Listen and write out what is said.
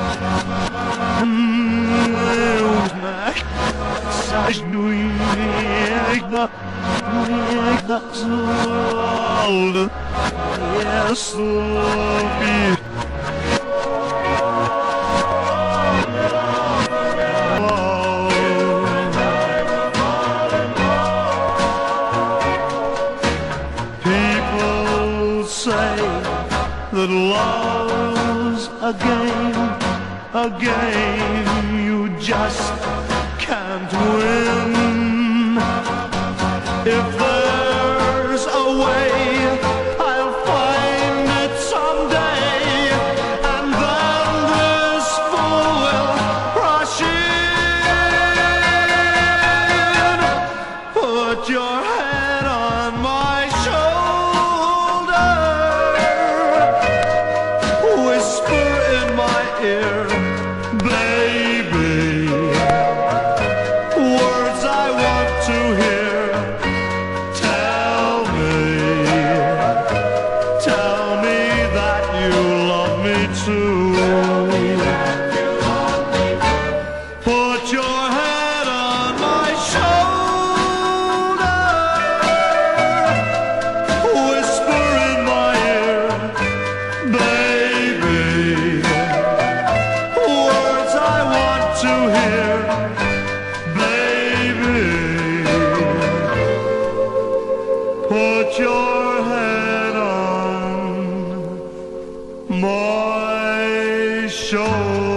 People say that love's a game you just can't win. If there's a way, I'll find it someday, and then this fool will rush in. Put your head on my shoulder, whisper in my ear, baby, words I want to hear. Tell me that you love me too. Put your head on my shoulder, whisper in my ear, baby, words I want to hear, baby. Put your head on my shoulder.